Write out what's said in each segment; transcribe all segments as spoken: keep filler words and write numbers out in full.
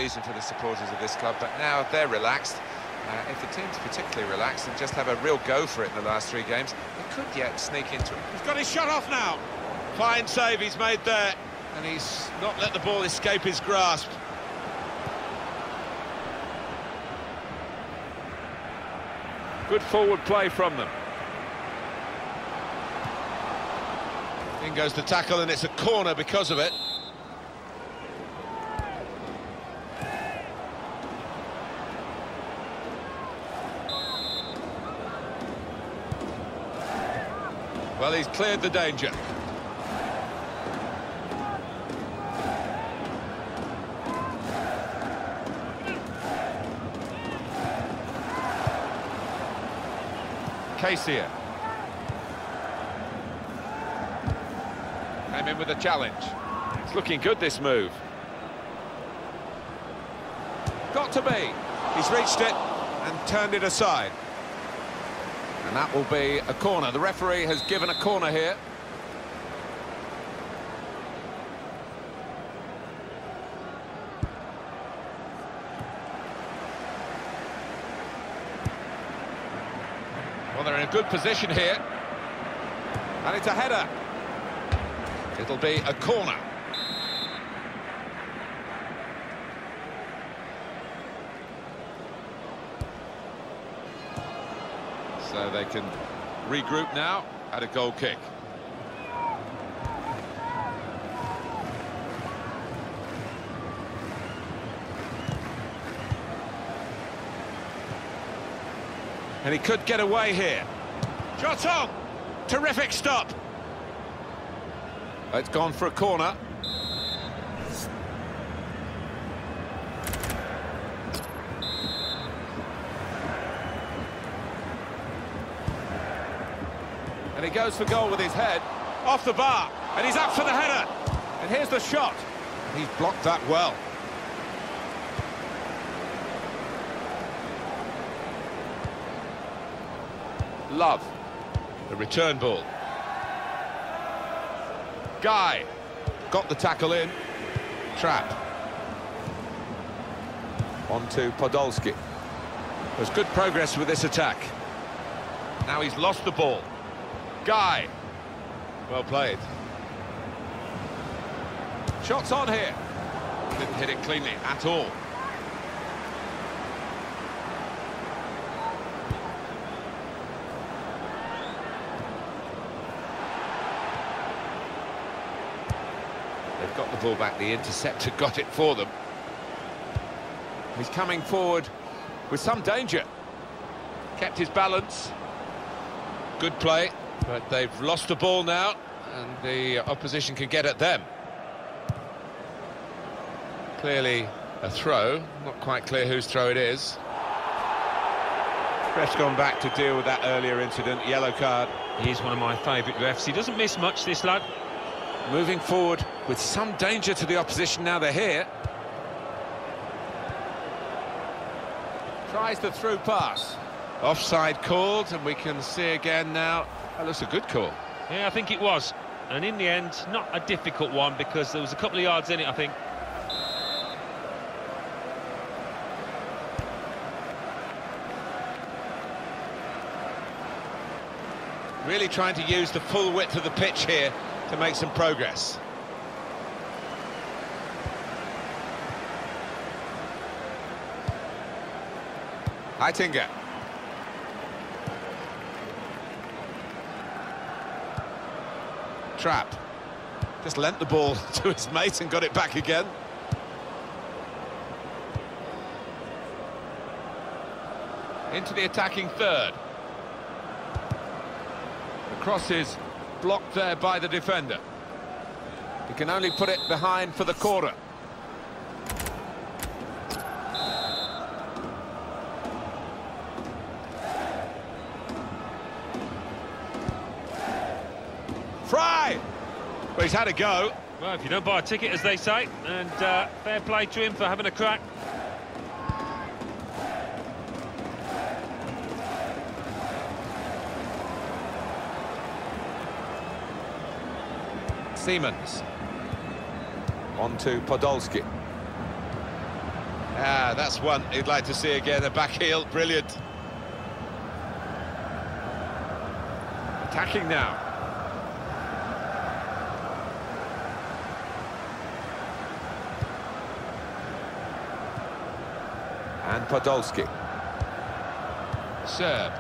reason for the supporters of this club, but now they're relaxed. Uh, if the team's particularly relaxed and just have a real go for it in the last three games, they could yet sneak into it. He's got his shot off now. Fine save he's made there, and he's not let the ball escape his grasp. Good forward play from them. In goes the tackle, and it's a corner because of it. Well, he's cleared the danger. Casey came in with a challenge. It's looking good, this move. Got to be. He's reached it and turned it aside. And that will be a corner. The referee has given a corner here. Well, they're in a good position here. And it's a header. It'll be a corner. So they can regroup now at a goal kick. And he could get away here. Shot on! Terrific stop. It's gone for a corner. And he goes for goal with his head. Off the bar. And he's up for the header. And here's the shot. He's blocked that well. Love. The return ball. Guy. Got the tackle in. Trap. On to Podolski. There's good progress with this attack. Now he's lost the ball. Guy. Well played. Shots on here. Didn't hit it cleanly at all. They've got the ball back. The interceptor got it for them. He's coming forward with some danger. Kept his balance. Good play. But they've lost the ball now, and the opposition can get at them. Clearly a throw. Not quite clear whose throw it is. Ref's gone back to deal with that earlier incident. Yellow card. He's one of my favourite refs. He doesn't miss much, this lad. Moving forward with some danger to the opposition now they're here. Tries the through pass. Offside called, and we can see again now. That looks a good call. Yeah, I think it was. And in the end, not a difficult one, because there was a couple of yards in it, I think. Really trying to use the full width of the pitch here to make some progress. Heitinga. Trap. Just lent the ball to his mate and got it back again. Into the attacking third. The cross is blocked there by the defender. He can only put it behind for the corner. Fry! Well, he's had a go. Well, if you don't buy a ticket, as they say, and uh, fair play to him for having a crack. Siemens. On to Podolski. Ah, that's one he'd like to see again, a back heel, brilliant. Attacking now. And Podolski. Serb.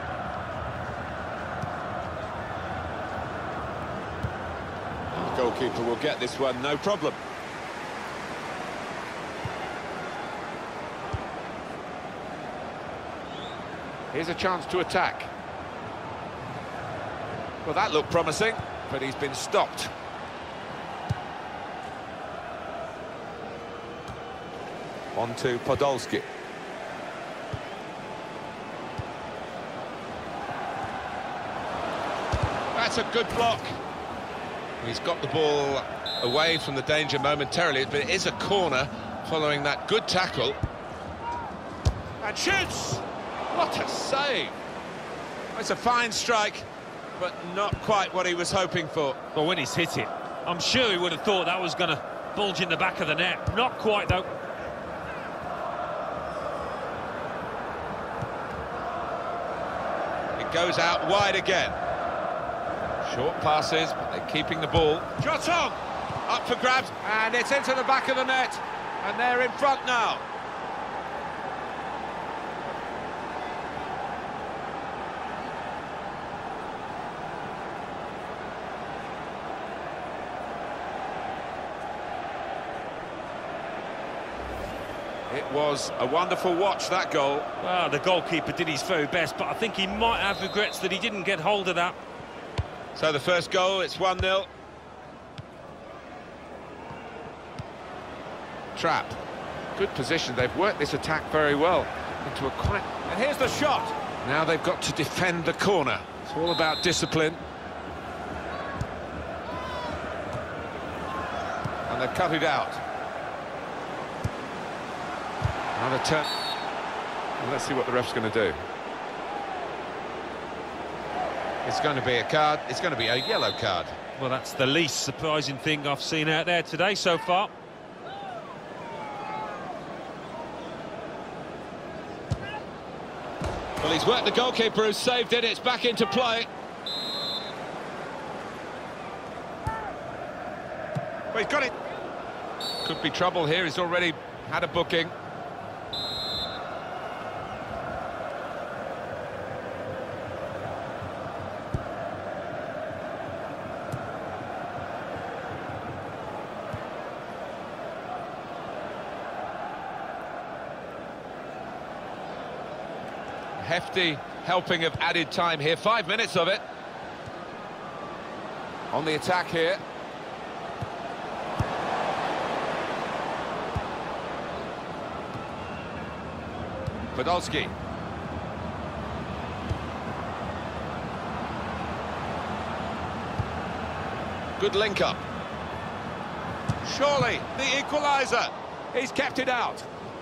The goalkeeper will get this one, no problem. Here's a chance to attack. Well, that looked promising, but he's been stopped. On to Podolski. That's a good block. He's got the ball away from the danger momentarily, but it is a corner following that good tackle. And shoots! What a save! It's a fine strike, but not quite what he was hoping for. Well, when he's hit it, I'm sure he would have thought that was going to bulge in the back of the net. Not quite, though. It goes out wide again. Short passes, but they're keeping the ball. Shot on! Up for grabs, and it's into the back of the net. And they're in front now. It was a wonderful watch, that goal. Well, the goalkeeper did his very best, but I think he might have regrets that he didn't get hold of that. So the first goal, it's one nil. Trap. Good position. They've worked this attack very well into a quite... And here's the shot. Now they've got to defend the corner. It's all about discipline. And they've cut it out. Another turn. Well, let's see what the ref's going to do. It's going to be a card. It's going to be a yellow card. Well, that's the least surprising thing I've seen out there today so far. Well, he's worked the goalkeeper who saved it. It's back into play. Well, he's got it. Could be trouble here. He's already had a booking. Hefty helping of added time here, five minutes of it. On the attack here. Podolski. Good link up. Surely the equaliser. He's kept it out.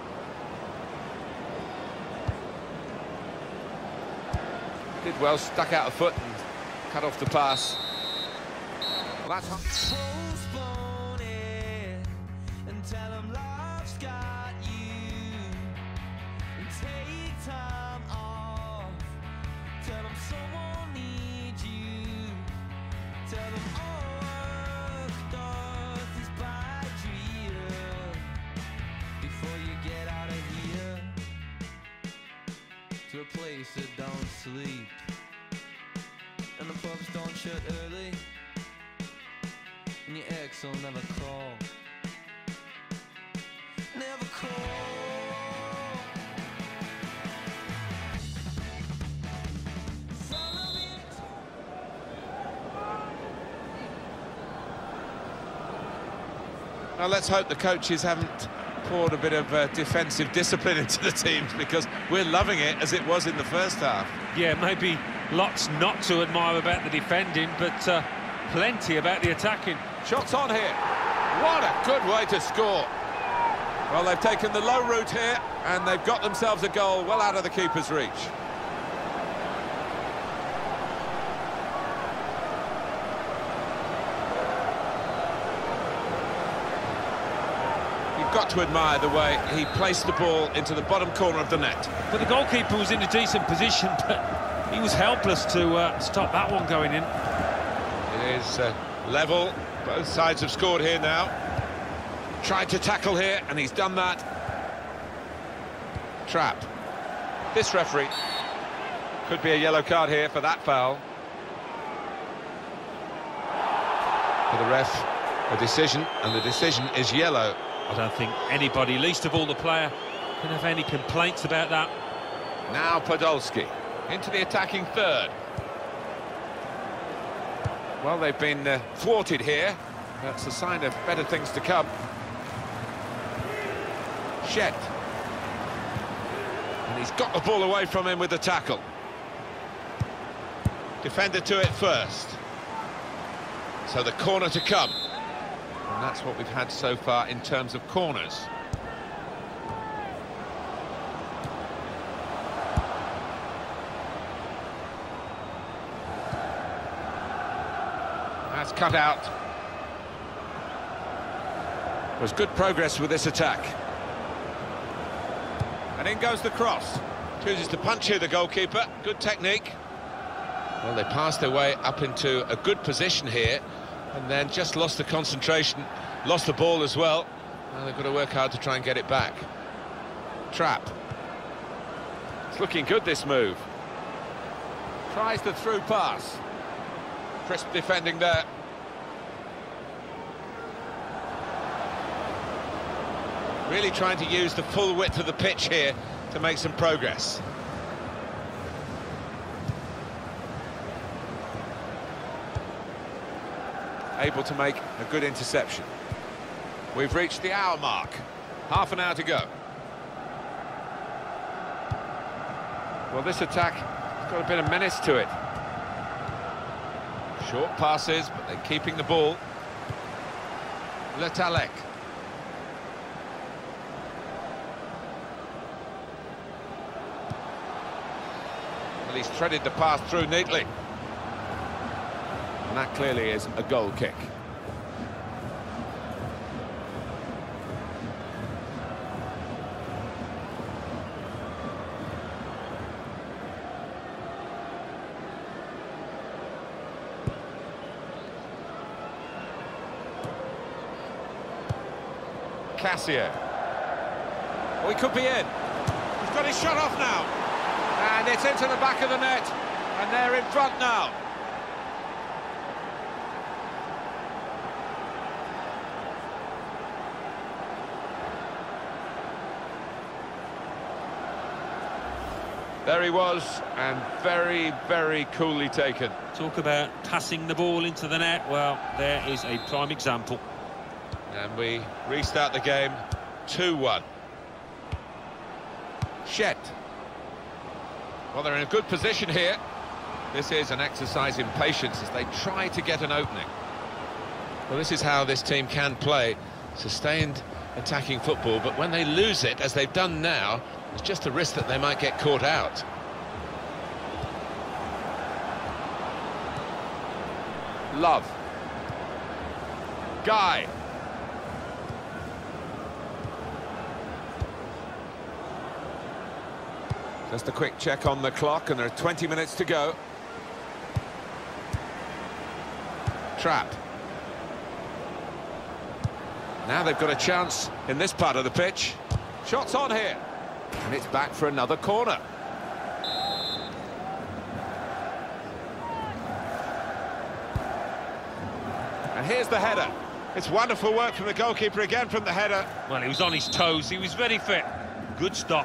Did well, stuck out a foot and cut off the pass. Well, that's... Postpone it and tell them love's got you. And take time off. Tell them someone needs you. Tell them all work does is by dream. Before you get out of here to a place that don't sleep. And the pubs don't shut early. And your ex will never call. Never call. Now let's hope the coaches haven't poured a bit of uh, defensive discipline into the teams, because we're loving it as it was in the first half. Yeah, maybe lots not to admire about the defending, but uh, plenty about the attacking. Shots on here. What a good way to score. Well, they've taken the low route here, and they've got themselves a goal well out of the keeper's reach. got to admire the way he placed the ball into the bottom corner of the net. But the goalkeeper was in a decent position, but he was helpless to uh, stop that one going in. It is uh, level. Both sides have scored here now. Tried to tackle here, and he's done that. Trap. This referee could be a yellow card here for that foul. For the ref, a decision, and the decision is yellow. I don't think anybody, least of all the player, can have any complaints about that. Now Podolski into the attacking third. Well, they've been uh, thwarted here. That's a sign of better things to come. Shet. And he's got the ball away from him with the tackle. Defender to it first. So the corner to come. And that's what we've had so far in terms of corners. That's cut out. Was good progress with this attack. And in goes the cross. Chooses to punch here, the goalkeeper. Good technique. Well, they passed their way up into a good position here, and then just lost the concentration, lost the ball as well. Well, they've got to work hard to try and get it back. Trap. It's looking good, this move. Tries the through pass. Crisp defending there. Really trying to use the full width of the pitch here to make some progress. Able to make a good interception. We've reached the hour mark. Half an hour to go. Well, this attack has got a bit of menace to it. Short passes, but they're keeping the ball. Le Tallec. Well, he's threaded the pass through neatly. And that clearly is a goal kick. Cassio. Oh, he could be in. He's got his shot off now. And it's into the back of the net. And they're in front now. There he was, and very, very coolly taken. Talk about passing the ball into the net. Well, there is a prime example. And we restart the game two one. Shet. Well, they're in a good position here. This is an exercise in patience as they try to get an opening. Well, this is how this team can play. Sustained attacking football, but when they lose it, as they've done now, it's just a risk that they might get caught out. Love. Guy. Just a quick check on the clock, and there are twenty minutes to go. Trap. Now they've got a chance in this part of the pitch. Shots on here. And it's back for another corner. And here's the header. It's wonderful work from the goalkeeper again from the header. Well, he was on his toes. He was very fit. Good stop.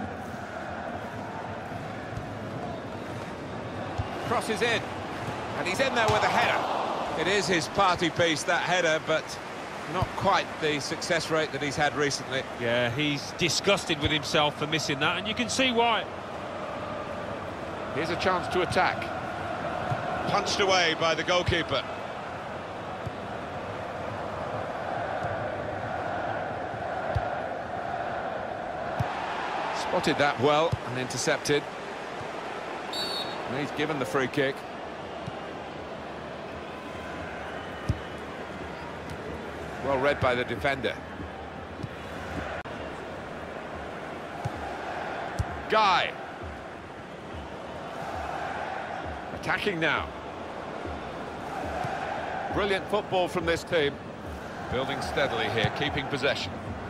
Crosses in. And he's in there with a header. It is his party piece, that header, but not quite the success rate that he's had recently. Yeah, he's disgusted with himself for missing that, and you can see why. Here's a chance to attack. Punched away by the goalkeeper. Spotted that well and intercepted. And he's given the free kick. Well read by the defender. Guy. Attacking now. Brilliant football from this team. Building steadily here, keeping possession.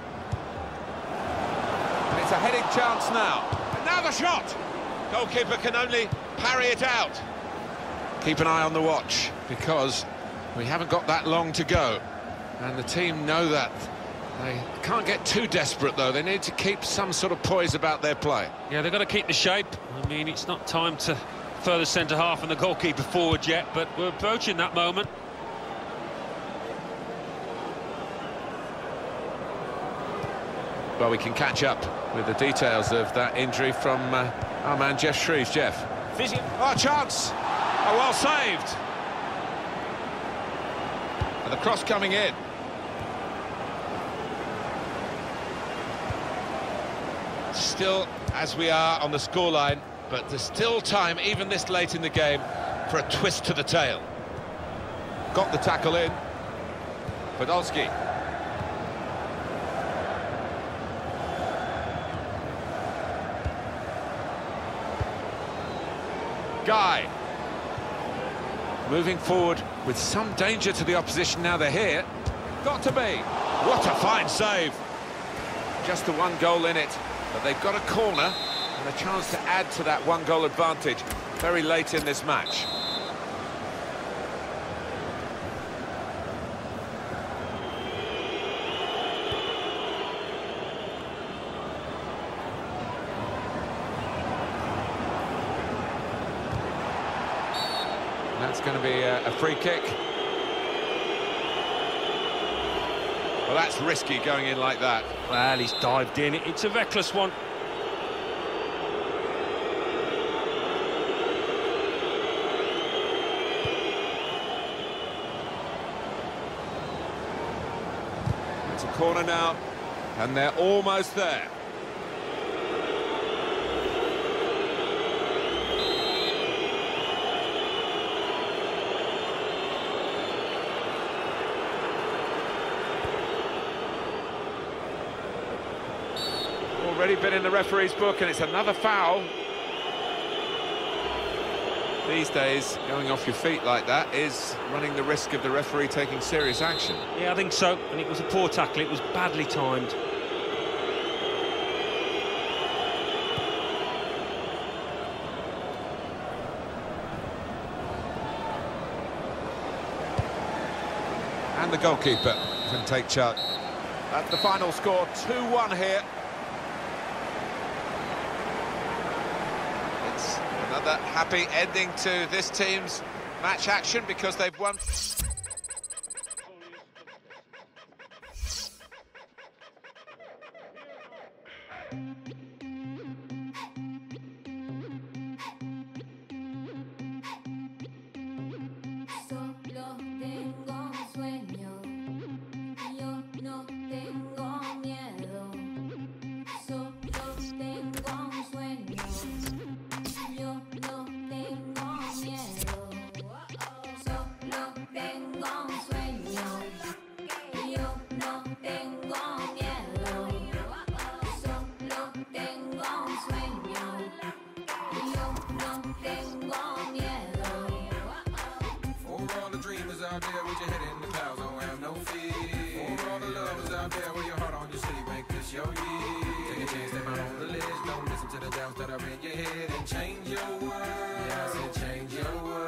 And it's a heading chance now. And now the shot! Goalkeeper can only parry it out. Keep an eye on the watch, because we haven't got that long to go. And the team know that. They can't get too desperate, though. They need to keep some sort of poise about their play. Yeah, they've got to keep the shape. I mean, it's not time to further centre-half and the goalkeeper forward yet, but we're approaching that moment. Well, we can catch up with the details of that injury from uh, our man Geoff Shreeves. Geoff. Oh, chance! Oh, well saved! And the cross coming in. Still, as we are on the scoreline, but there's still time, even this late in the game, for a twist to the tail. Got the tackle in. Podolski. Guy. Moving forward with some danger to the opposition now they're here. Got to be. What a fine save. Just the one goal in it, but they've got a corner and a chance to add to that one goal advantage very late in this match. That's going to be a, a free kick. Well, that's risky going in like that. Well, he's dived in. It's a reckless one. It's a corner now, and they're almost there. Already been in the referee's book, and it's another foul. These days, going off your feet like that is running the risk of the referee taking serious action. Yeah, I think so, and it was a poor tackle. It was badly timed. And the goalkeeper can take charge. That's the final score, two one here. Another happy ending to this team's match action because they've won. Out there with your head in the clouds, don't have no fear. For all the lovers out there with your heart on your sleeve, make this your year. Take a chance, step out on the ledge, don't listen to the doubts that are in your head, and change your world. Yeah, I said change your world.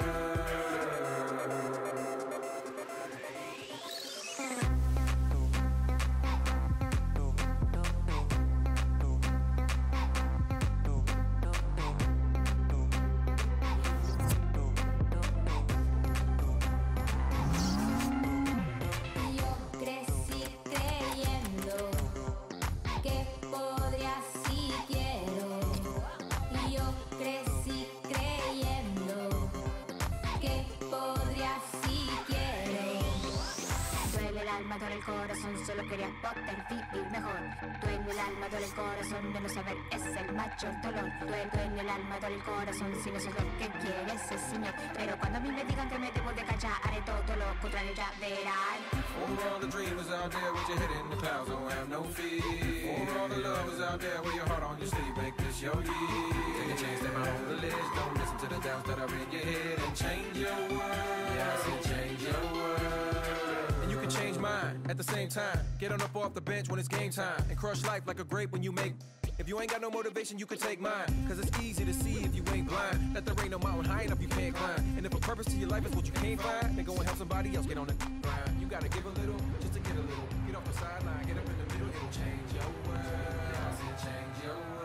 Duele el corazón, solo quería poder vivir mejor. Duele el alma, duele el corazón, de no saber es el mayor dolor. Duele, duele el alma, duele el corazón, si no sos lo que quieres es señor. Pero cuando a mí me digan que me debo de callar, haré todo lo contrario, ya verán. For all the dreamers out there with your head in the clouds, don't have no fear. For all the lovers out there with your heart on your sleeve, make this it's your year. Take a chance, step out on the ledge. Don't listen to the doubts that are in your head and change your world. Yeah, I said change your world. And you can change mine at the same time. Get on up off the bench when it's game time and crush life like a grape when you make. If you ain't got no motivation, you can take mine. Cause it's easy to see if you ain't blind. That there ain't no mountain high enough you can't climb. And if a purpose to your life is what you can't find, then go and help somebody else get on the grind. You gotta give a little, just to get a little. Get off the sideline, get up in the middle, it'll change your world. Yeah, I said change your world.